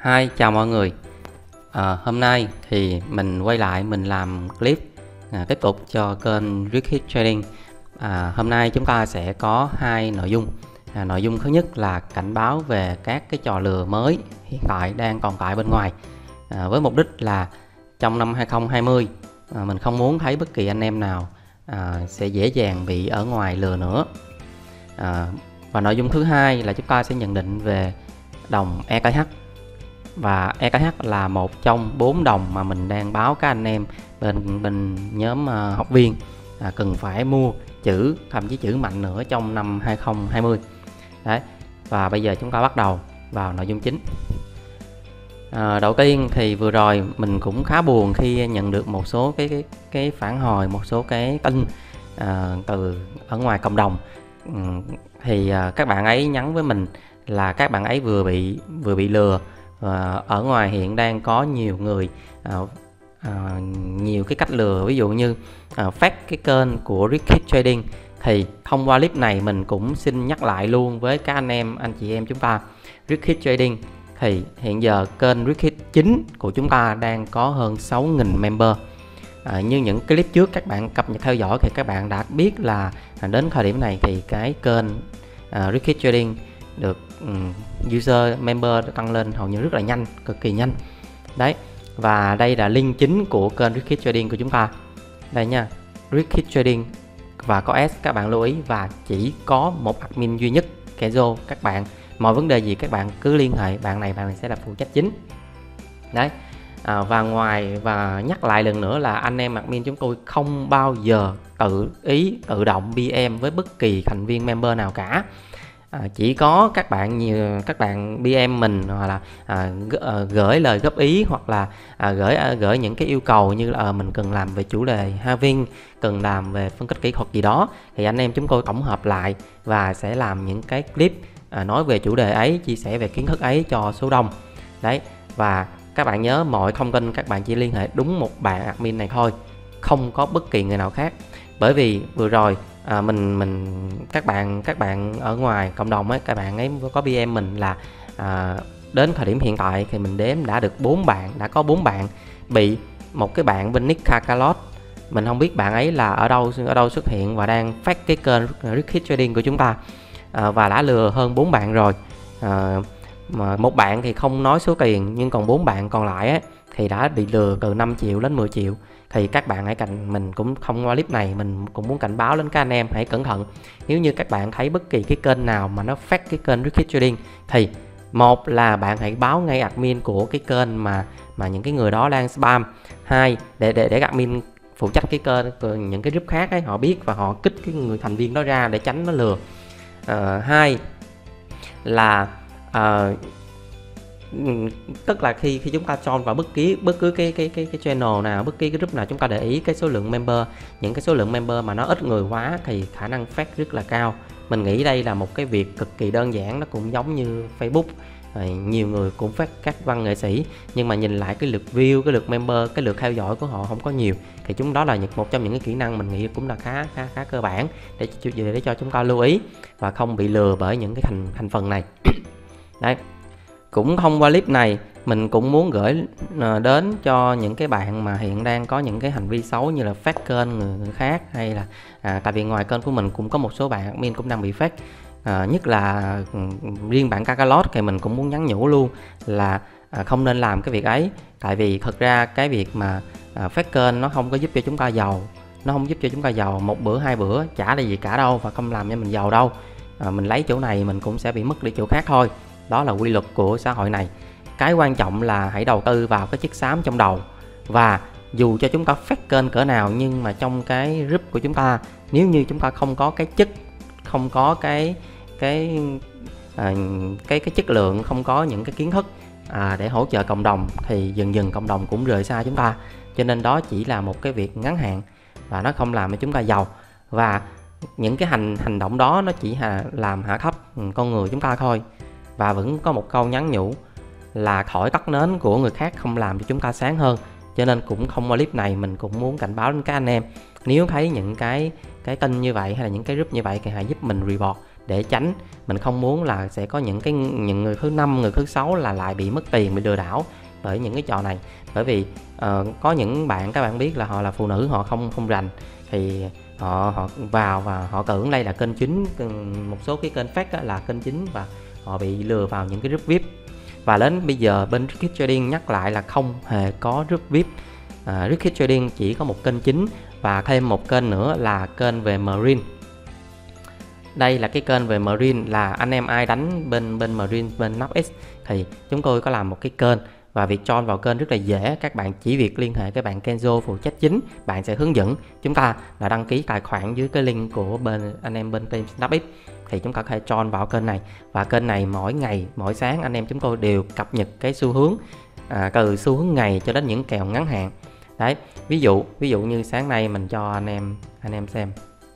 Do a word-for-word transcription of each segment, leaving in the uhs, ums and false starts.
Hi, chào mọi người. À, hôm nay thì mình quay lại mình làm clip à, tiếp tục cho kênh Rick Trading. À, hôm nay chúng ta sẽ có hai nội dung. À, nội dung thứ nhất là cảnh báo về các cái trò lừa mới hiện tại đang tồn tại bên ngoài. À, với mục đích là trong năm hai không hai không à, mình không muốn thấy bất kỳ anh em nào à, sẽ dễ dàng bị ở ngoài lừa nữa. À, và nội dung thứ hai là chúng ta sẽ nhận định về đồng e ca hát. Và e ca hát là một trong bốn đồng mà mình đang báo các anh em bên bên nhóm uh, học viên à, cần phải mua chữ, thậm chí chữ mạnh nữa trong năm hai không hai không. Đấy. Và bây giờ chúng ta bắt đầu vào nội dung chính. À, đầu tiên thì vừa rồi mình cũng khá buồn khi nhận được một số cái cái, cái phản hồi, một số cái tin à, từ ở ngoài cộng đồng. Ừ, thì à, các bạn ấy nhắn với mình là các bạn ấy vừa bị vừa bị lừa. Và ở ngoài hiện đang có nhiều người à, à, nhiều cái cách lừa, ví dụ như à, phát cái kênh của Rick Trading. Thì thông qua clip này mình cũng xin nhắc lại luôn với các anh em, anh chị em chúng ta, Rick Trading thì hiện giờ kênh Rick chính của chúng ta đang có hơn sáu nghìn member. À, như những clip trước các bạn cập nhật theo dõi thì các bạn đã biết là đến thời điểm này thì cái kênh à, Rick Trading được um, user member tăng lên hầu như rất là nhanh, cực kỳ nhanh đấy. Và đây là link chính của kênh Rick Trading của chúng ta đây nha, Rick Trading và có S, các bạn lưu ý. Và chỉ có một admin duy nhất, Kenzo. Các bạn mọi vấn đề gì các bạn cứ liên hệ bạn này, bạn này sẽ là phụ trách chính đấy. À, và ngoài và nhắc lại lần nữa là anh em admin chúng tôi không bao giờ tự ý tự động bê em với bất kỳ thành viên member nào cả. À, chỉ có các bạn nhiều các bạn bê em mình hoặc là à, gửi lời góp ý, hoặc là à, gửi à, gửi những cái yêu cầu như là à, mình cần làm về chủ đề halving, cần làm về phân tích kỹ thuật gì đó, thì anh em chúng tôi tổng hợp lại và sẽ làm những cái clip à, nói về chủ đề ấy, chia sẻ về kiến thức ấy cho số đông đấy. Và các bạn nhớ mọi thông tin các bạn chỉ liên hệ đúng một bạn admin này thôi, không có bất kỳ người nào khác. Bởi vì vừa rồi à, mình mình các bạn các bạn ở ngoài cộng đồng ấy, các bạn ấy có bê em mình là à, đến thời điểm hiện tại thì mình đếm đã được bốn bạn, đã có bốn bạn bị một cái bạn bên nick Kakalot, mình không biết bạn ấy là ở đâu ở đâu xuất hiện và đang phát cái kênh Rick Trading của chúng ta à, và đã lừa hơn bốn bạn rồi. À, mà một bạn thì không nói số tiền, nhưng còn bốn bạn còn lại ấy, thì đã bị lừa từ năm triệu đến mười triệu. Thì các bạn hãy cảnh mình cũng thông qua clip này mình cũng muốn cảnh báo đến các anh em hãy cẩn thận. Nếu như các bạn thấy bất kỳ cái kênh nào mà nó phát cái kênh Rick Trading thì một là bạn hãy báo ngay admin của cái kênh mà mà những cái người đó đang spam. Hai, để để để admin phụ trách cái kênh những cái group khác ấy, họ biết và họ kích cái người thành viên đó ra để tránh nó lừa. À, hai là à, tức là khi khi chúng ta join vào bất kỳ bất cứ cái cái cái cái channel nào, bất kỳ cái group nào, chúng ta để ý cái số lượng member, những cái số lượng member mà nó ít người quá thì khả năng phát rất là cao. Mình nghĩ đây là một cái việc cực kỳ đơn giản, nó cũng giống như Facebook, nhiều người cũng phát các văn nghệ sĩ, nhưng mà nhìn lại cái lượt view, cái lượt member, cái lượt theo dõi của họ không có nhiều. Thì chúng đó là một trong những cái kỹ năng mình nghĩ cũng là khá khá khá cơ bản để để cho chúng ta lưu ý và không bị lừa bởi những cái thành thành phần này. Đấy. Cũng thông qua clip này mình cũng muốn gửi đến cho những cái bạn mà hiện đang có những cái hành vi xấu như là phát kênh người, người khác, hay là à, tại vì ngoài kênh của mình cũng có một số bạn admin cũng đang bị phát, à, nhất là riêng bạn Kakalot thì mình cũng muốn nhắn nhủ luôn là à, không nên làm cái việc ấy. Tại vì thật ra cái việc mà à, phát kênh nó không có giúp cho chúng ta giàu, nó không giúp cho chúng ta giàu một bữa hai bữa, chả là gì cả đâu, và không làm cho mình giàu đâu. À, mình lấy chỗ này mình cũng sẽ bị mất đi chỗ khác thôi. Đó là quy luật của xã hội này. Cái quan trọng là hãy đầu tư vào cái chiếc xám trong đầu. Và dù cho chúng ta phát kênh cỡ nào, nhưng mà trong cái group của chúng ta, nếu như chúng ta không có cái chất, không có cái cái à, cái cái chất lượng, không có những cái kiến thức à, để hỗ trợ cộng đồng, thì dần dần cộng đồng cũng rời xa chúng ta. Cho nên đó chỉ là một cái việc ngắn hạn và nó không làm cho chúng ta giàu. Và những cái hành hành động đó nó chỉ là làm hạ thấp con người chúng ta thôi. Và vẫn có một câu nhắn nhủ là thổi tắt nến của người khác không làm cho chúng ta sáng hơn. Cho nên cũng không qua clip này mình cũng muốn cảnh báo đến các anh em, nếu thấy những cái cái kênh như vậy hay là những cái group như vậy thì hãy giúp mình report để tránh mình không muốn là sẽ có những cái những người thứ năm, người thứ sáu là lại bị mất tiền, bị lừa đảo bởi những cái trò này. Bởi vì uh, có những bạn, các bạn biết là họ là phụ nữ, họ không không rành thì họ họ vào và họ tưởng đây là kênh chính, một số cái kênh fake là kênh chính, và họ bị lừa vào những cái group vi ai pi. Và đến bây giờ bên Riskied Trading nhắc lại là không hề có group vi ai pi. uh, Riskied Trading chỉ có một kênh chính và thêm một kênh nữa là kênh về Marine. Đây là cái kênh về Marine, là anh em ai đánh bên bên Marine, bên NavX thì chúng tôi có làm một cái kênh, và việc join vào kênh rất là dễ. Các bạn chỉ việc liên hệ các bạn Kenzo phụ trách chính, bạn sẽ hướng dẫn chúng ta là đăng ký tài khoản dưới cái link của bên anh em bên team NavX, thì chúng ta có thể join vào kênh này. Và kênh này mỗi ngày, mỗi sáng anh em chúng tôi đều cập nhật cái xu hướng, à, từ xu hướng ngày cho đến những kèo ngắn hạn. Đấy, ví dụ ví dụ như sáng nay mình cho anh em anh em xem.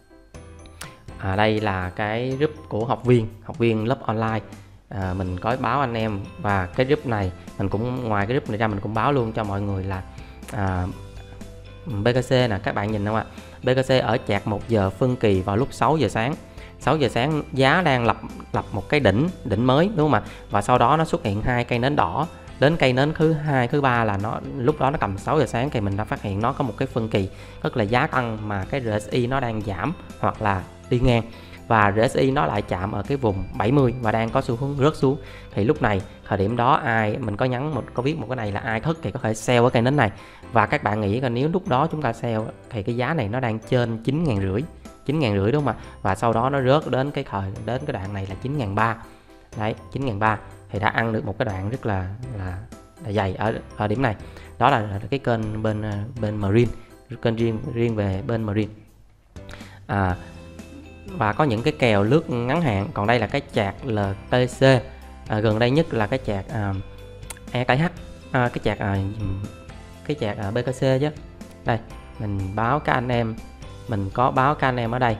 À, đây là cái group của học viên học viên lớp online. À, mình có báo anh em, và cái group này mình cũng, ngoài cái group này ra mình cũng báo luôn cho mọi người là à, bê ca xê nè, các bạn nhìn không ạ? bê ca xê ở chart một giờ phân kỳ vào lúc sáu giờ sáng. sáu giờ sáng giá đang lập lập một cái đỉnh đỉnh mới, đúng không ạ? Và sau đó nó xuất hiện hai cây nến đỏ. Đến cây nến thứ hai, thứ ba là nó lúc đó nó cầm sáu giờ sáng thì mình đã phát hiện nó có một cái phân kỳ, tức là giá tăng mà cái rờ ét i nó đang giảm hoặc là đi ngang, và rờ ét i nó lại chạm ở cái vùng bảy mươi và đang có xu hướng rớt xuống. Thì lúc này, thời điểm đó ai mình có nhắn một có viết một cái này là ai thất thì có thể sell ở cây nến này. Và các bạn nghĩ là nếu lúc đó chúng ta sell thì cái giá này nó đang trên chín ngàn rưỡi, chín ngàn rưỡi đúng không ạ? Và sau đó nó rớt đến cái thời đến cái đoạn này là chín ngàn ba. Đấy, chín ngàn ba thì đã ăn được một cái đoạn rất là là, là dày ở ở điểm này. Đó là, là cái kênh bên bên Marine, kênh riêng riêng về bên Marine. À, và có những cái kèo lướt ngắn hạn. Còn đây là cái chart lờ tê xê, à, gần đây nhất là cái chart à, e tê hát, à, cái chart à, cái chart à, bê ca xê chứ. Đây mình báo các anh em, mình có báo các anh em ở đây.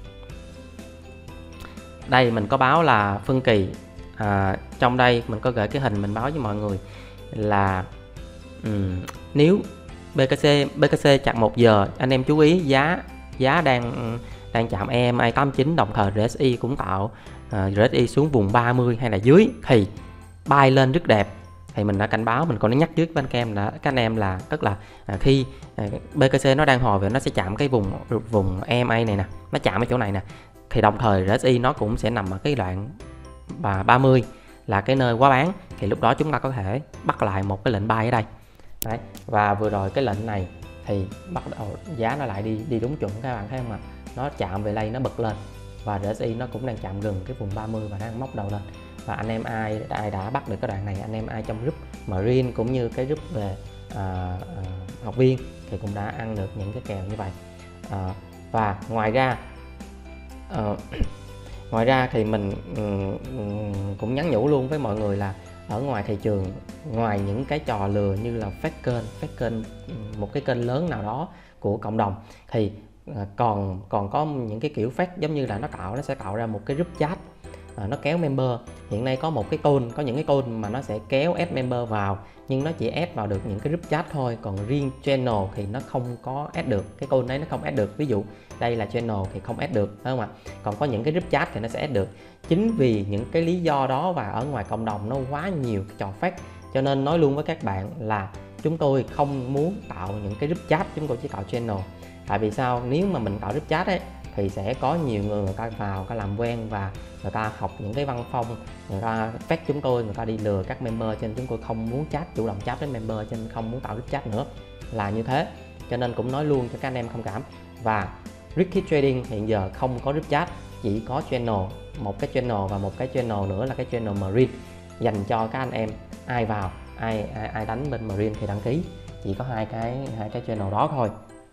Đây mình có báo là phân kỳ. À, trong đây mình có gửi cái hình mình báo với mọi người là um, nếu bê ca xê bê ca xê chặt một giờ, anh em chú ý giá giá đang đang chạm e em a tám mươi chín, đồng thời rờ ét i cũng tạo uh, rờ ét i xuống vùng ba mươi hay là dưới thì bay lên rất đẹp. Thì mình đã cảnh báo, mình còn nhắc trước bên kem là các anh em là tức là à, khi à, bê ca xê nó đang hồi về nó sẽ chạm cái vùng vùng e em a này nè, nó chạm ở chỗ này nè, thì đồng thời rờ ét i nó cũng sẽ nằm ở cái đoạn và ba mươi là cái nơi quá bán, thì lúc đó chúng ta có thể bắt lại một cái lệnh buy ở đây. Đấy. Và vừa rồi cái lệnh này thì bắt đầu giá nó lại đi đi đúng chuẩn, các bạn thấy không ạ? Nó chạm về đây, nó bật lên, và rờ ét i nó cũng đang chạm gần cái vùng ba mươi và đang móc đầu lên. Và anh em ai ai đã bắt được cái đoạn này, anh em ai trong group Marine cũng như cái group về à, à, học viên thì cũng đã ăn được những cái kèo như vậy. À, và ngoài ra à, ngoài ra thì mình um, cũng nhắn nhủ luôn với mọi người là ở ngoài thị trường, ngoài những cái trò lừa như là fake kênh, fake kênh một cái kênh lớn nào đó của cộng đồng, thì à, còn còn có những cái kiểu fake giống như là nó tạo nó sẽ tạo ra một cái group chat, à, nó kéo member. Hiện nay có một cái code, có những cái code mà nó sẽ kéo add member vào, nhưng nó chỉ add vào được những cái group chat thôi, còn riêng channel thì nó không có add được, cái code đấy nó không add được. Ví dụ đây là channel thì không add được, phải không ạ? Còn có những cái group chat thì nó sẽ add được. Chính vì những cái lý do đó và ở ngoài cộng đồng nó quá nhiều cái trò fake, cho nên nói luôn với các bạn là chúng tôi không muốn tạo những cái group chat, chúng tôi chỉ tạo channel. Tại vì sao? Nếu mà mình tạo group chat ấy thì sẽ có nhiều người người ta vào, người ta làm quen và người ta học những cái văn phong, người ta fake chúng tôi, người ta đi lừa các member, cho nên chúng tôi không muốn chat, chủ động chat với member, cho nên không muốn tạo group chat nữa, là như thế. Cho nên cũng nói luôn cho các anh em thông cảm. Và Riskied Trading hiện giờ không có group chat, chỉ có channel, một cái channel và một cái channel nữa là cái channel Marine, dành cho các anh em ai vào, ai ai, ai đánh bên Marine thì đăng ký, chỉ có hai cái hai cái channel đó thôi.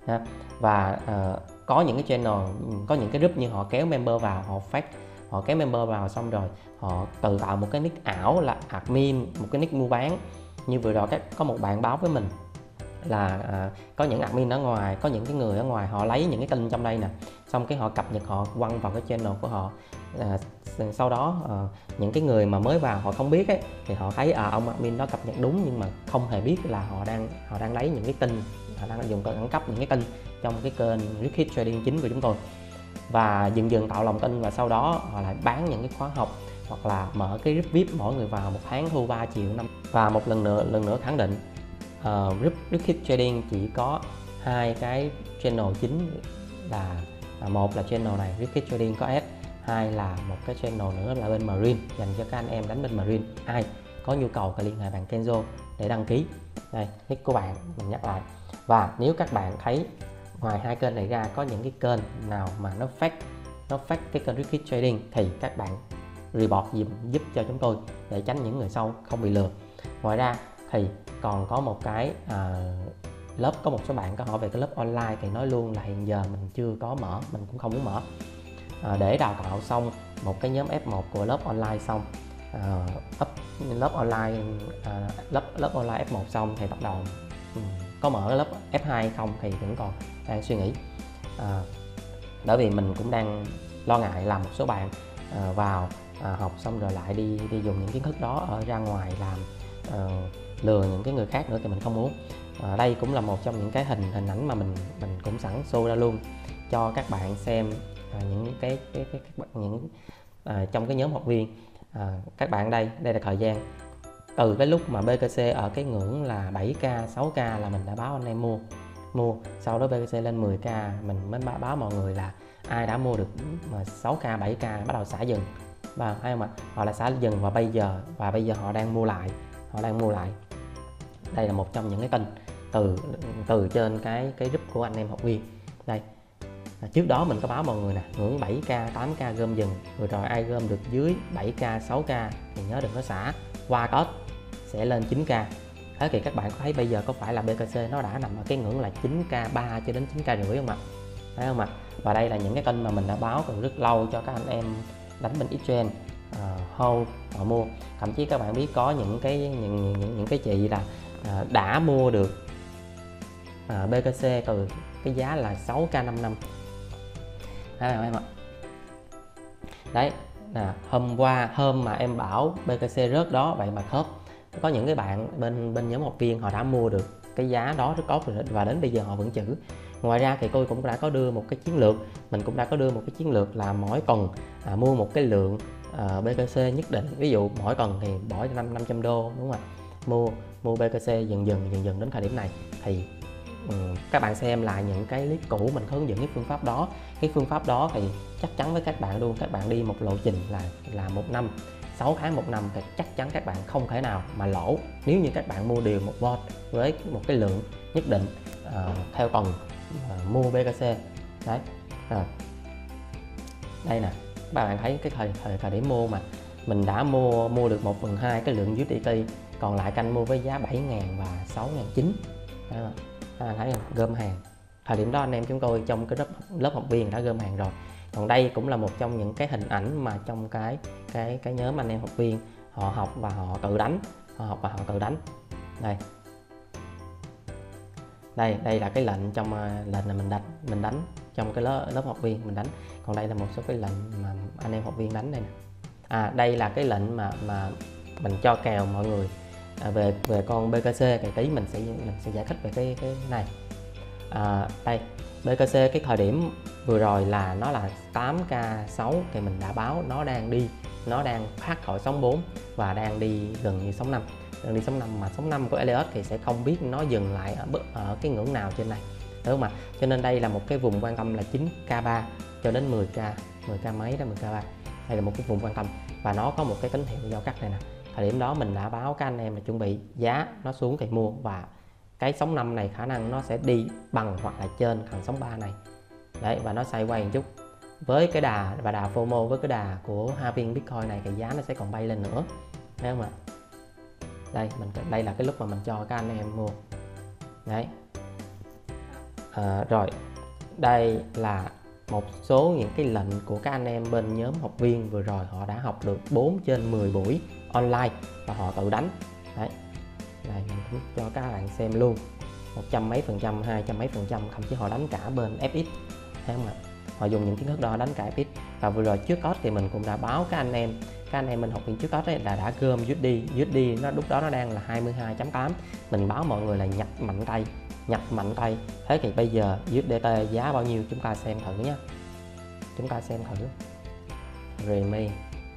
Và uh, có những cái channel, có những cái group như họ kéo member vào, họ fake, họ kéo member vào xong rồi họ tự tạo một cái nick ảo là admin, một cái nick mua bán. Như vừa rồi các có một bạn báo với mình là à, có những admin ở ngoài, có những cái người ở ngoài họ lấy những cái kênh trong đây nè, xong cái họ cập nhật, họ quăng vào cái channel của họ. À, sau đó à, những cái người mà mới vào họ không biết ấy, thì họ thấy à ông admin đó cập nhật đúng, nhưng mà không hề biết là họ đang họ đang lấy những cái kênh, họ đang dùng code ẩn cấp những cái kênh trong cái kênh Riskied Trading chính của chúng tôi. và dần dần tạo lòng tin, và sau đó họ lại bán những cái khóa học hoặc là mở cái group vê i pê, mỗi người vào một tháng thu ba triệu năm. Và một lần nữa lần nữa khẳng định uh, group Rick Trading chỉ có hai cái channel chính, là à, một là channel này Rick Trading có S, hai là một cái channel nữa là bên Marine, dành cho các anh em đánh bên Marine. Ai có nhu cầu thì liên hệ bạn Kenzo để đăng ký. Đây, nick của bạn mình nhắc lại. Và nếu các bạn thấy ngoài hai kênh này ra có những cái kênh nào mà nó fake nó fake cái kênh Rick Trading thì các bạn report giúp, giúp cho chúng tôi để tránh những người sau không bị lừa. Ngoài ra thì còn có một cái à, lớp, có một số bạn có hỏi về cái lớp online thì nói luôn là hiện giờ mình chưa có mở, mình cũng không muốn mở. À, để đào tạo xong một cái nhóm F một của lớp online xong, à, up lớp online à, lớp lớp online F một xong thì bắt đầu um, có mở lớp F hai không thì vẫn còn đang suy nghĩ. À, bởi vì mình cũng đang lo ngại làm một số bạn à, vào à, học xong rồi lại đi đi dùng những kiến thức đó ở ra ngoài làm à, lừa những cái người khác nữa thì mình không muốn. À, đây cũng là một trong những cái hình hình ảnh mà mình mình cũng sẵn show ra luôn cho các bạn xem. À, những cái cái, cái, cái những à, trong cái nhóm học viên, à, các bạn đây đây là thời gian từ cái lúc mà bê ca xê ở cái ngưỡng là bảy k sáu k là mình đã báo anh em mua mua sau đó bê ca xê lên mười k mình mới báo mọi người là ai đã mua được mà sáu k bảy k bắt đầu xả dừng, và hay mà họ là xả dừng, và bây giờ và bây giờ họ đang mua lại họ đang mua lại đây là một trong những cái kênh từ từ trên cái cái group của anh em học viên. Đây, trước đó mình có báo mọi người nè, ngưỡng bảy k tám k gom dừng, rồi rồi ai gom được dưới bảy k sáu k thì nhớ đừng có xả, qua Tết sẽ lên chín k. Thế thì các bạn có thấy bây giờ có phải là bê ca xê nó đã nằm ở cái ngưỡng là chín k ba cho đến chín k rưỡi không ạ? Thấy không ạ? Và đây là những cái kênh mà mình đã báo từ rất lâu cho các anh em đánh bên exchange, uh, hold họ mua. Thậm chí các bạn biết có những cái những những, những cái chị là uh, đã mua được uh, bê ca xê từ cái giá là sáu k năm mươi lăm. Thấy không em ạ? Đấy, nè, hôm qua hôm mà em bảo bê ca xê rớt đó vậy mà khớp, có những cái bạn bên bên nhóm học viên họ đã mua được cái giá đó rất tốt rồi, và đến bây giờ họ vẫn giữ. Ngoài ra thì tôi cũng đã có đưa một cái chiến lược, mình cũng đã có đưa một cái chiến lược là mỗi tuần à, mua một cái lượng à, bê ca xê nhất định. Ví dụ mỗi tuần thì bỏ cho năm năm trăm đô, đúng không ạ? Mua mua bê ca xê dần dần dần dần đến thời điểm này thì um, các bạn xem lại những cái clip cũ mình hướng dẫn cái phương pháp đó. Cái phương pháp đó thì chắc chắn với các bạn luôn, các bạn đi một lộ trình là là một năm, sáu tháng một năm thì chắc chắn các bạn không thể nào mà lỗ nếu như các bạn mua đều một vouch với một cái lượng nhất định uh, theo tuần uh, mua bê ca xê. Đấy, à, đây nè, các bạn thấy cái thời thời thời điểm mua mà mình đã mua mua được một phần hai cái lượng u ét đê tê, còn lại canh mua với giá bảy ngàn và sáu ngàn chín trăm. Các bạn thấy không? Gom hàng thời điểm đó anh em chúng tôi trong cái lớp lớp học viên đã gom hàng rồi. Còn đây cũng là một trong những cái hình ảnh mà trong cái cái cái nhóm anh em học viên họ học và họ tự đánh, họ học và họ tự đánh. Đây, đây đây là cái lệnh trong uh, lệnh là mình đánh mình đánh trong cái lớp lớp học viên mình đánh. Còn đây là một số cái lệnh mà anh em học viên đánh đây nè. À, đây là cái lệnh mà mà mình cho kèo mọi người à, về về con bê ca xê. Thì tí mình sẽ mình sẽ giải thích về cái cái này. À, đây bê ca xê cái thời điểm vừa rồi là nó là tám k sáu thì mình đã báo nó đang đi, nó đang thoát khỏi sóng bốn và đang đi gần như sóng năm, đang đi sóng năm, mà sóng năm của Elliott thì sẽ không biết nó dừng lại ở ở cái ngưỡng nào trên này, đúng không ạ? Cho nên đây là một cái vùng quan tâm là chín k ba cho đến mười k, mười k mấy đó, mười k ba. Đây là một cái vùng quan tâm và nó có một cái tín hiệu giao cắt này nè. Thời điểm đó mình đã báo các anh em là chuẩn bị giá nó xuống thì mua, và cái sóng năm này khả năng nó sẽ đi bằng hoặc là trên thằng sóng ba này. Đấy, và nó xoay quay một chút với cái đà và đà FOMO với cái đà của halving Bitcoin này thì giá nó sẽ còn bay lên nữa, thấy không ạ? Đây mình đây là cái lúc mà mình cho các anh em mua. Đấy, à, rồi đây là một số những cái lệnh của các anh em bên nhóm học viên vừa rồi, họ đã học được bốn trên mười buổi online và họ tự đánh. Đấy, đây mình cũng cho các bạn xem luôn, một trăm mấy phần trăm, hai trăm mấy phần trăm, thậm chí họ đánh cả bên ép ích, thấy không ạ? Họ dùng những kiến thức đó đánh cả ép ích. Và vừa rồi trước code thì mình cũng đã báo các anh em, các anh em mình học viên trước code ấy là đã gom u ét đê, u ét đê nó lúc đó nó đang là hai mươi hai chấm tám, mình báo mọi người là nhập mạnh tay, nhập mạnh tay. Thế thì bây giờ u ét đê tê giá bao nhiêu chúng ta xem thử nhé. chúng ta xem thử remain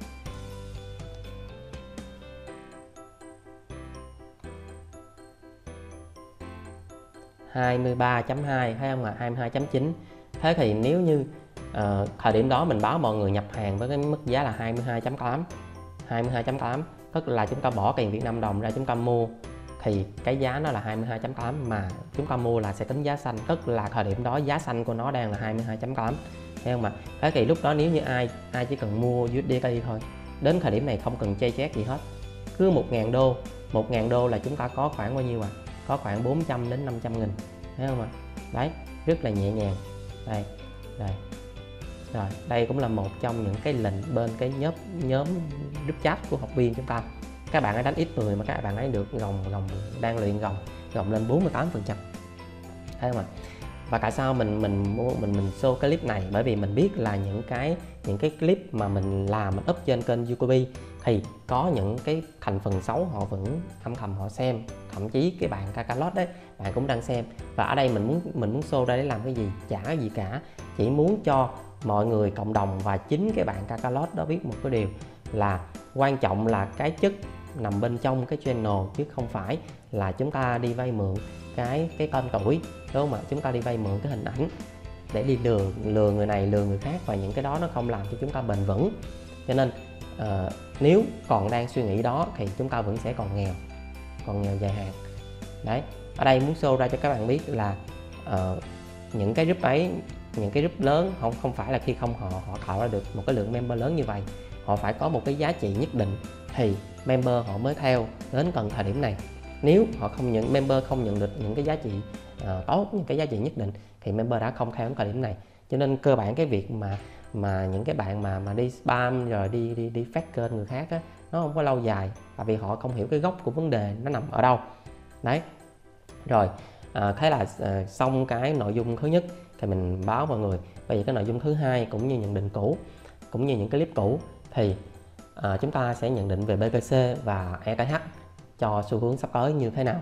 hai mươi ba chấm hai, thấy không ạ? hai mươi hai chấm chín. Thế thì nếu như uh, thời điểm đó mình báo mọi người nhập hàng với cái mức giá là hai mươi hai chấm tám, hai mươi hai chấm tám, tức là chúng ta bỏ tiền Việt Nam đồng ra chúng ta mua thì cái giá nó là hai mươi hai chấm tám, mà chúng ta mua là sẽ tính giá xanh, tức là thời điểm đó giá xanh của nó đang là hai mươi hai chấm tám, thấy không ạ? Thế thì lúc đó nếu như ai ai chỉ cần mua u ét đê ca thôi, đến thời điểm này không cần chê chét gì hết, cứ một ngàn đô, một ngàn đô là chúng ta có khoảng bao nhiêu ạ? À? Có khoảng bốn trăm đến năm trăm nghìn, thấy không ạ? Đấy, rất là nhẹ nhàng. Đây, đây. Rồi, đây cũng là một trong những cái lệnh bên cái nhóm nhóm group chat của học viên chúng ta. Các bạn ấy đánh ít mười mà các bạn ấy được gồng gồng đang luyện gồng gồng lên bốn mươi tám phần trăm. Thấy không ạ? Và tại sao mình mình mình mình show cái clip này? Bởi vì mình biết là những cái những cái clip mà mình làm mình up trên kênh YouTube thì có những cái thành phần xấu họ vẫn âm thầm họ xem, thậm chí cái bạn Kakalot đấy bạn cũng đang xem. Và ở đây mình muốn mình muốn show ra để làm cái gì? Chả gì cả, chỉ muốn cho mọi người cộng đồng và chính cái bạn Kakalot đó biết một cái điều là quan trọng là cái chất nằm bên trong cái channel, chứ không phải là chúng ta đi vay mượn cái cái tên tuổi, đúng không ạ? Chúng ta đi vay mượn cái hình ảnh để đi lừa lừa người này lừa người khác, và những cái đó nó không làm cho chúng ta bền vững. Cho nên uh, nếu còn đang suy nghĩ đó thì chúng ta vẫn sẽ còn nghèo, còn nghèo dài hạn. Đấy, ở đây muốn show ra cho các bạn biết là uh, những cái group ấy, những cái group lớn không không phải là khi không họ họ tạo ra được một cái lượng member lớn như vậy, họ phải có một cái giá trị nhất định thì member họ mới theo đến tận thời điểm này. Nếu họ không nhận, member không nhận được những cái giá trị uh, tốt, những cái giá trị nhất định thì member đã không theo đến thời điểm này. Cho nên cơ bản cái việc mà mà những cái bạn mà mà đi spam rồi đi đi đi phát kênh người khác á, nó không có lâu dài, tại vì họ không hiểu cái gốc của vấn đề nó nằm ở đâu. Đấy. Rồi, à, thế là à, xong cái nội dung thứ nhất thì mình báo mọi người. Bây giờ cái nội dung thứ hai cũng như nhận định cũ, cũng như những cái clip cũ thì à, chúng ta sẽ nhận định về bê ca xê và e tê hát cho xu hướng sắp tới như thế nào.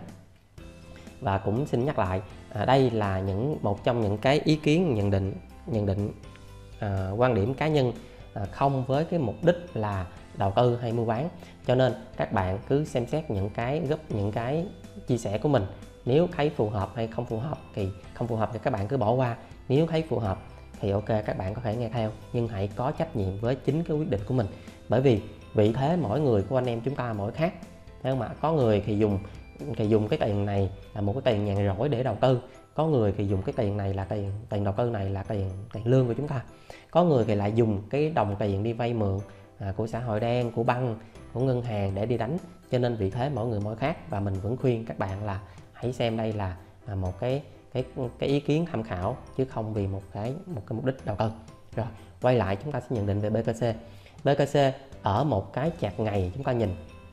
Và cũng xin nhắc lại, à, đây là những một trong những cái ý kiến nhận định nhận định à, quan điểm cá nhân, à, không với cái mục đích là đầu tư hay mua bán. Cho nên các bạn cứ xem xét những cái gấp những cái chia sẻ của mình, nếu thấy phù hợp hay không phù hợp thì không phù hợp thì các bạn cứ bỏ qua, nếu thấy phù hợp thì ok các bạn có thể nghe theo, nhưng hãy có trách nhiệm với chính cái quyết định của mình. Bởi vì vị thế mỗi người của anh em chúng ta mỗi khác, thấy không ạ? Có người thì dùng thì dùng cái tiền này là một cái tiền nhàn rỗi để đầu tư, có người thì dùng cái tiền này là tiền tiền đầu tư này là tiền tiền lương của chúng ta, có người thì lại dùng cái đồng tiền đi vay mượn à, của xã hội đen, của băng, của ngân hàng để đi đánh. Cho nên vị thế mỗi người mỗi khác, và mình vẫn khuyên các bạn là hãy xem đây là một cái cái cái ý kiến tham khảo, chứ không vì một cái một cái mục đích đầu tư. Rồi quay lại chúng ta sẽ nhận định về bê ca xê. bê ca xê ở một cái chart ngày chúng ta nhìn,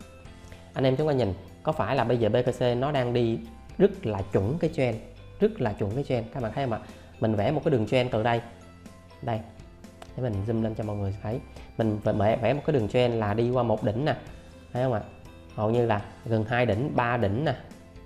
anh em chúng ta nhìn có phải là bây giờ bê ca xê nó đang đi rất là chuẩn cái trend, rất là chuẩn cái trend. Các bạn thấy không ạ? Mình vẽ một cái đường trend từ đây, đây để mình zoom lên cho mọi người thấy. Mình vẽ vẽ một cái đường trend là đi qua một đỉnh nè, thấy không ạ? Hầu như là gần hai đỉnh, ba đỉnh nè,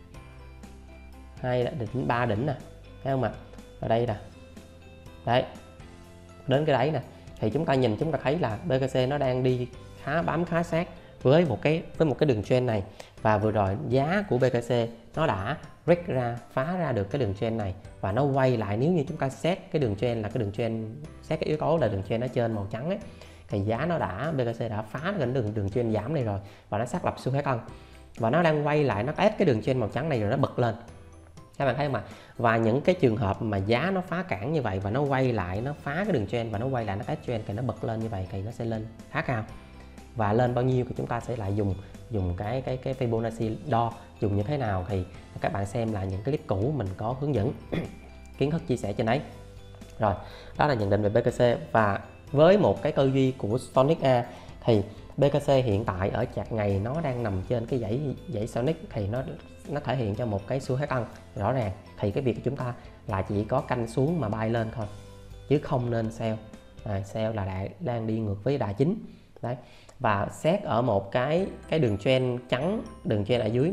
hai đỉnh, ba đỉnh nè, thấy không ạ? Ở đây nè, đấy, đến cái đáy nè, thì chúng ta nhìn chúng ta thấy là bê ca xê nó đang đi khá bám khá sát với một cái với một cái đường trend này. Và vừa rồi giá của bê ca xê nó đã break ra, phá ra được cái đường trend này và nó quay lại. Nếu như chúng ta xét cái đường trend là cái đường trend, xét cái yếu tố là đường trend ở trên màu trắng ấy, thì giá nó đã bê ca xê đã phá cái đường đường trend giảm này rồi và nó xác lập xu thế tăng, và nó đang quay lại, nó test cái đường trend màu trắng này rồi nó bật lên. Các bạn thấy không ạ? Và những cái trường hợp mà giá nó phá cản như vậy và nó quay lại, nó phá cái đường trend và nó quay lại nó test trend thì nó bật lên như vậy thì nó sẽ lên khá cao. Và lên bao nhiêu thì chúng ta sẽ lại dùng dùng cái cái cái Fibonacci đo, dùng như thế nào thì các bạn xem là những cái clip cũ mình có hướng dẫn kiến thức chia sẻ trên đấy. Rồi, đó là nhận định về bê ca xê. Và với một cái tư duy của Sonic A thì bê ca xê hiện tại ở chart ngày nó đang nằm trên cái dãy dãy Sonic, thì nó nó thể hiện cho một cái xu thế tăng rõ ràng. Thì cái việc của chúng ta là chỉ có canh xuống mà bay lên thôi, chứ không nên sell. À, sell là đã, đang đi ngược với đà chính. Đấy. Và xét ở một cái cái đường trend trắng, đường trend ở dưới nè,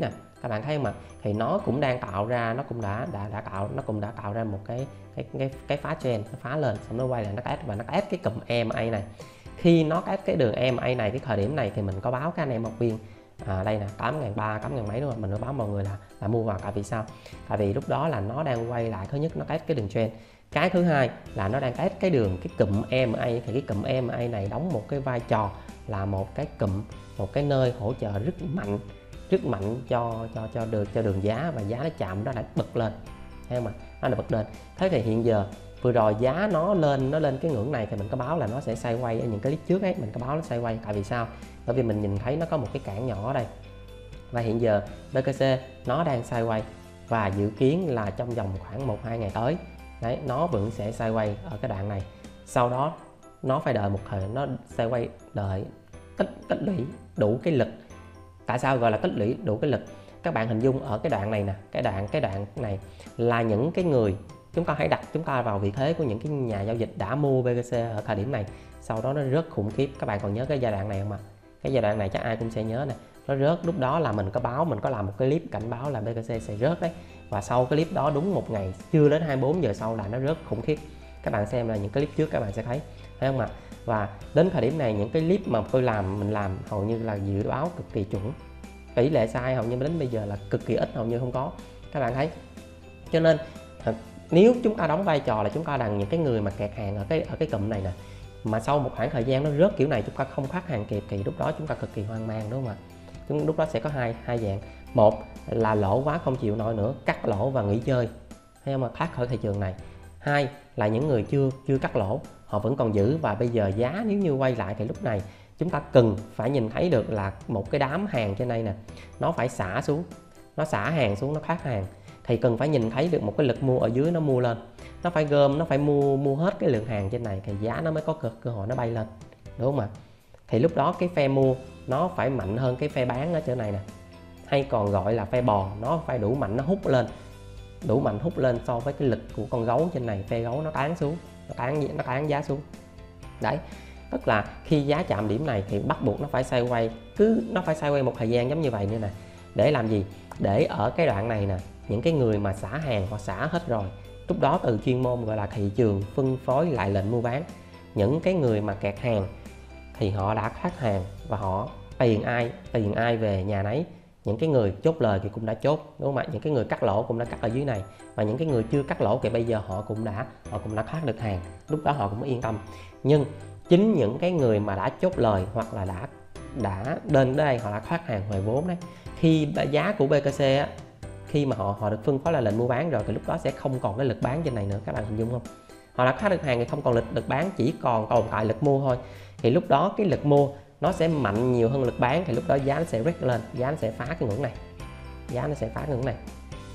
các bạn thấy không ạ? Thì nó cũng đang tạo ra, nó cũng đã đã đã tạo nó cũng đã tạo ra một cái cái cái cái phá trend, nó phá lên xong nó quay lại nó test và nó test cái cụm e em a này. Khi nó test cái đường e em a này cái thời điểm này thì mình có báo các anh em học viên à, đây nè tám ngàn ba trăm, tám ngàn mấy đúng không? Mình có báo mọi người là là mua vào. Tại vì sao? Tại vì lúc đó là nó đang quay lại, thứ nhất nó test cái đường trend, cái thứ hai là nó đang test cái đường cái cụm e em a. Thì cái cụm e em a này đóng một cái vai trò là một cái cụm, một cái nơi hỗ trợ rất mạnh rất mạnh cho cho cho đường cho đường giá, và giá nó chạm nó lại bật lên, thấy không ạ? Nó lại bật lên. Thế thì hiện giờ vừa rồi giá nó lên nó lên cái ngưỡng này thì mình có báo là nó sẽ sideways. Ở những cái clip trước ấy mình có báo nó sideways. Tại vì sao? Bởi vì mình nhìn thấy nó có một cái cản nhỏ ở đây, và hiện giờ bê ca xê nó đang sideways và dự kiến là trong vòng khoảng một hai ngày tới đấy nó vẫn sẽ sideways ở cái đoạn này. Sau đó nó phải đợi một thời, nó sideways đợi tích tích lũy đủ cái lực. Tại sao gọi là tích lũy đủ cái lực? Các bạn hình dung ở cái đoạn này nè, cái đoạn cái đoạn này là những cái người, chúng ta hãy đặt chúng ta vào vị thế của những cái nhà giao dịch đã mua bê ca xê ở thời điểm này, sau đó nó rớt khủng khiếp. Các bạn còn nhớ cái giai đoạn này không ạ? Cái giai đoạn này chắc ai cũng sẽ nhớ nè, nó rớt. Lúc đó là mình có báo, mình có làm một cái clip cảnh báo là bê ca xê sẽ rớt đấy, và sau cái clip đó đúng một ngày, chưa đến hai mươi bốn giờ sau là nó rớt khủng khiếp. Các bạn xem là những clip trước các bạn sẽ thấy, thấy không ạ? Và đến thời điểm này những cái clip mà tôi làm, mình làm hầu như là dự báo cực kỳ chuẩn, tỷ lệ sai hầu như đến bây giờ là cực kỳ ít, hầu như không có. Các bạn thấy, cho nên nếu chúng ta đóng vai trò là chúng ta là những cái người mà kẹt hàng ở cái ở cái cụm này nè, mà sau một khoảng thời gian nó rớt kiểu này chúng ta không thoát hàng kịp thì lúc đó chúng ta cực kỳ hoang mang, đúng không ạ? Chúng lúc đó sẽ có hai hai dạng, một là lỗ quá không chịu nổi nữa, cắt lỗ và nghỉ chơi, thấy không ạ? Thoát khỏi thị trường này. Hai là những người chưa chưa cắt lỗ, họ vẫn còn giữ, và bây giờ giá nếu như quay lại thì lúc này chúng ta cần phải nhìn thấy được là một cái đám hàng trên đây nè, nó phải xả xuống, nó xả hàng xuống, nó thoát hàng, thì cần phải nhìn thấy được một cái lực mua ở dưới nó mua lên, nó phải gom, nó phải mua mua hết cái lượng hàng trên này thì giá nó mới có cơ, cơ hội nó bay lên, đúng không ạ? Thì lúc đó cái phe mua nó phải mạnh hơn cái phe bán ở chỗ này nè, hay còn gọi là phe bò, nó phải đủ mạnh, nó hút lên, đủ mạnh hút lên so với cái lực của con gấu trên này. Phe gấu nó tán xuống, nó tán nó tán giá xuống đấy. Tức là khi giá chạm điểm này thì bắt buộc nó phải sideways, cứ nó phải sideways một thời gian giống như vậy nữa nè. Để làm gì? Để ở cái đoạn này nè, những cái người mà xả hàng họ xả hết rồi, lúc đó từ chuyên môn gọi là thị trường phân phối lại lệnh mua bán. Những cái người mà kẹt hàng thì họ đã thoát hàng và họ tiền ai tiền ai về nhà nấy. Những cái người chốt lời thì cũng đã chốt, đúng không ạ? Những cái người cắt lỗ cũng đã cắt ở dưới này, và những cái người chưa cắt lỗ thì bây giờ họ cũng đã họ cũng đã thoát được hàng, lúc đó họ cũng yên tâm. Nhưng chính những cái người mà đã chốt lời hoặc là đã đã đến đây họ đã thoát hàng hồi vốn đấy, khi giá của bê ca xê á, khi mà họ họ được phân phối lại lệnh mua bán rồi thì lúc đó sẽ không còn cái lực bán trên này nữa. Các bạn hình dung không? Họ đã thoát được hàng thì không còn lực lực bán, chỉ còn tồn tại lực mua thôi. Thì lúc đó cái lực mua nó sẽ mạnh nhiều hơn lực bán, thì lúc đó giá nó sẽ rít lên, giá nó sẽ phá cái ngưỡng này, giá nó sẽ phá cái ngưỡng này.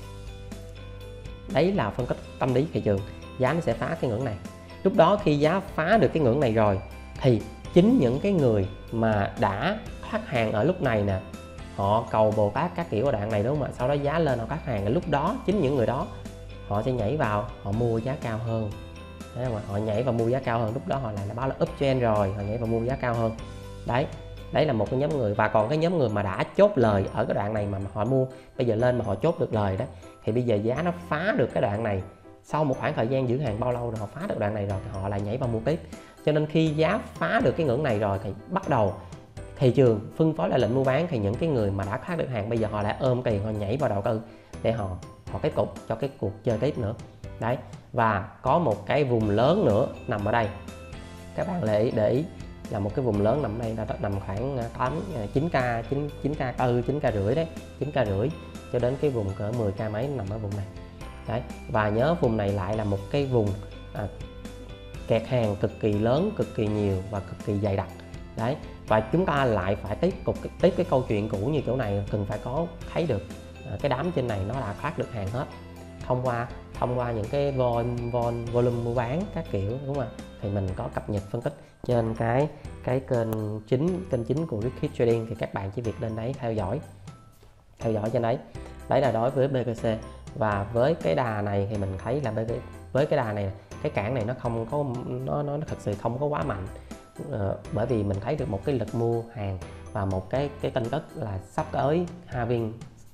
Đấy là phân tích tâm lý thị trường, giá nó sẽ phá cái ngưỡng này. Lúc đó khi giá phá được cái ngưỡng này rồi thì chính những cái người mà đã thoát hàng ở lúc này nè, họ cầu Bồ Tát các kiểu ở đoạn này, đúng không ạ? Sau đó giá lên họ thoát hàng, lúc đó chính những người đó họ sẽ nhảy vào, họ mua giá cao hơn. Đấy không ạ? Họ nhảy vào mua giá cao hơn, lúc đó họ lại là báo là uptrend rồi, họ nhảy vào mua giá cao hơn. Đấy, đấy là một cái nhóm người. Và còn cái nhóm người mà đã chốt lời ở cái đoạn này mà họ mua, bây giờ lên mà họ chốt được lời đó, thì bây giờ giá nó phá được cái đoạn này, sau một khoảng thời gian giữ hàng bao lâu rồi họ phá được đoạn này rồi thì họ lại nhảy vào mua tiếp. Cho nên khi giá phá được cái ngưỡng này rồi thì bắt đầu thị trường phân phối lại lệnh mua bán, thì những cái người mà đã thoát được hàng bây giờ họ lại ôm tiền, họ nhảy vào đầu tư để họ họ tiếp tục cho cái cuộc chơi tiếp nữa. Đấy, và có một cái vùng lớn nữa nằm ở đây, các bạn để để ý là một cái vùng lớn nằm đây, là nằm khoảng tám chín k chín k tư chín k rưỡi đấy, chín k rưỡi cho đến cái vùng cỡ mười k mấy nằm ở vùng này. Đấy, và nhớ vùng này lại là một cái vùng à, kẹt hàng cực kỳ lớn, cực kỳ nhiều và cực kỳ dày đặc. Đấy, và chúng ta lại phải tiếp tục tiếp cái câu chuyện cũ như chỗ này, cần phải có thấy được à, cái đám trên này nó đã thoát được hàng hết thông qua thông qua những cái vol, vol, volume mua bán các kiểu, đúng không ạ? Thì mình có cập nhật phân tích trên cái cái kênh chính kênh chính của Rick Trading, thì các bạn chỉ việc lên đấy theo dõi theo dõi trên đấy. Đấy là đối với bê ca xê. Và với cái đà này thì mình thấy là với cái đà này, cái cản này nó không có nó nó thật sự không có quá mạnh, ờ, bởi vì mình thấy được một cái lực mua hàng và một cái cái kênh đất là sắp tới halving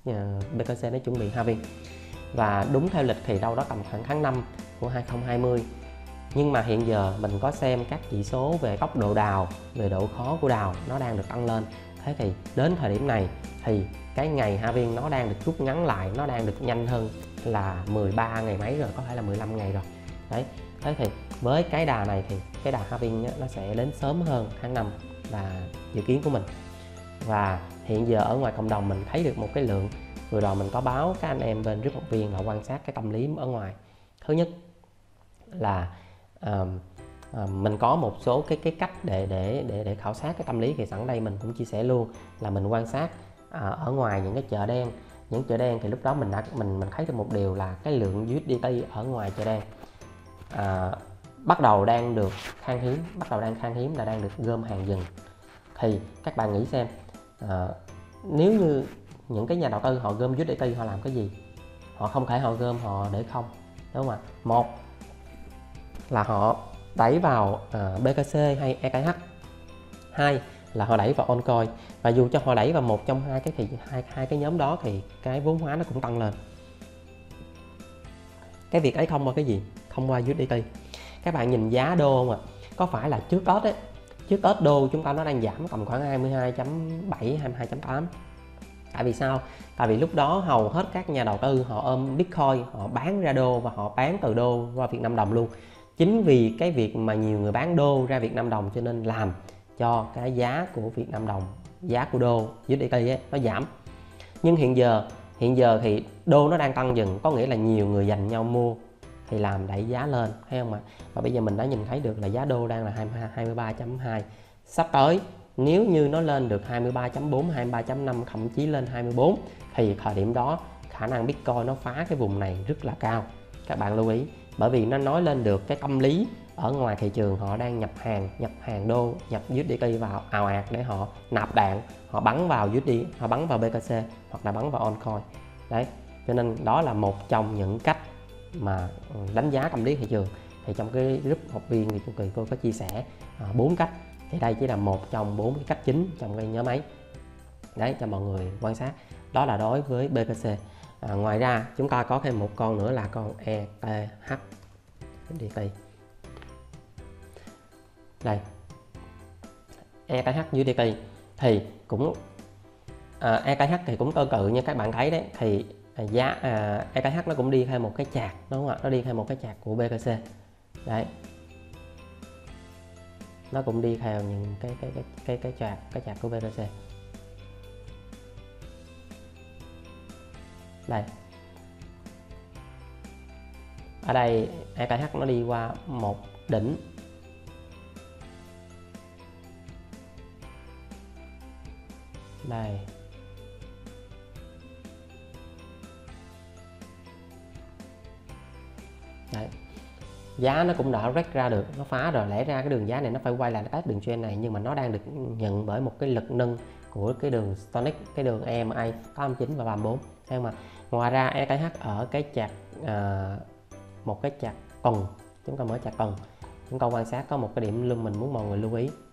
bê ca xê nó chuẩn bị halving. Và đúng theo lịch thì đâu đó tầm khoảng tháng năm của hai không hai không. Nhưng mà hiện giờ mình có xem các chỉ số về tốc độ đào, về độ khó của đào nó đang được tăng lên. Thế thì đến thời điểm này thì cái ngày halving nó đang được rút ngắn lại, nó đang được nhanh hơn là mười ba ngày mấy rồi, có thể là mười lăm ngày rồi. Đấy, thế thì với cái đà này thì cái đà halving nó sẽ đến sớm hơn tháng năm là dự kiến của mình. Và hiện giờ ở ngoài cộng đồng mình thấy được một cái lượng, vừa rồi mình có báo các anh em bên group học viên là quan sát cái tâm lý ở ngoài. Thứ nhất là uh, uh, mình có một số cái cái cách để để để để khảo sát cái tâm lý, thì sẵn đây mình cũng chia sẻ luôn là mình quan sát uh, ở ngoài những cái chợ đen, những chợ đen thì lúc đó mình đã mình mình thấy được một điều là cái lượng u ét đê tê ở ngoài chợ đen uh, bắt đầu đang được khan hiếm, bắt đầu đang khan hiếm là đang được gom hàng dần. Thì các bạn nghĩ xem, uh, nếu như những cái nhà đầu tư họ gom u ét đê tê họ làm cái gì? Họ không thể họ gom họ để không, đúng không ạ? Một là họ đẩy vào uh, bê ca xê hay e ca hát, hai là họ đẩy vào oncoin. Và dù cho họ đẩy vào một trong hai cái thì hai hai cái nhóm đó thì cái vốn hóa nó cũng tăng lên. Cái việc ấy thông qua cái gì? Thông qua u ét đê tê. Các bạn nhìn giá đô không ạ? Có phải là trước Tết ấy, trước Tết đô chúng ta nó đang giảm tầm khoảng hai mươi hai chấm bảy, hai mươi hai chấm tám. Tại vì sao? Tại vì lúc đó hầu hết các nhà đầu tư họ ôm Bitcoin, họ bán ra đô và họ bán từ đô qua Việt Nam đồng luôn. Chính vì cái việc mà nhiều người bán đô ra Việt Nam đồng cho nên làm cho cái giá của Việt Nam đồng, giá của đô u ét đê tê ấy, nó giảm. Nhưng hiện giờ hiện giờ thì đô nó đang tăng dần, có nghĩa là nhiều người giành nhau mua thì làm đẩy giá lên, thấy không ạ? Và bây giờ mình đã nhìn thấy được là giá đô đang là hai mươi ba chấm hai. Sắp tới nếu như nó lên được hai mươi ba chấm bốn, hai mươi ba chấm năm, thậm chí lên hai mươi bốn thì thời điểm đó khả năng Bitcoin nó phá cái vùng này rất là cao. Các bạn lưu ý, bởi vì nó nói lên được cái tâm lý ở ngoài thị trường, họ đang nhập hàng, nhập hàng đô, nhập u ét đê tê vào ào ạt để họ nạp đạn, họ bắn vào u ét đê, họ bắn vào bê ca xê hoặc là bắn vào oncoin. Đấy, cho nên đó là một trong những cách mà đánh giá tâm lý thị trường. Thì trong cái group học viên thì Chu Kỳ cô có chia sẻ bốn uh, cách, thì đây chỉ là một trong bốn cái cách chính trong cái nhóm ấy. Đấy, cho mọi người quan sát. Đó là đối với bê ca xê. À, ngoài ra chúng ta có thêm một con nữa là con e tê hát u ét đê tê. Đây, e tê hát u ét đê tê thì cũng à, e tê hát thì cũng tương tự như các bạn thấy đấy, thì giá à, e tê hát nó cũng đi theo một cái chart, đúng không ạ? Nó đi theo một cái chart của bê ca xê. Đấy, nó cũng đi theo những cái cái cái cái cái chart cái chart của bê ca xê. Đây, ở đây e tê hát nó đi qua một đỉnh, đây đấy, giá nó cũng đã break ra được, nó phá rồi, lẽ ra cái đường giá này nó phải quay lại test đường trend này, nhưng mà nó đang được nhận bởi một cái lực nâng của cái đường Tonic, cái đường e em a tám chín và ba mươi bốn. Thấy mà ngoài ra e tê hát ở cái chart à, một cái chart tuần, chúng ta mở chart tuần, chúng ta quan sát có một cái điểm luôn mình muốn mọi người lưu ý,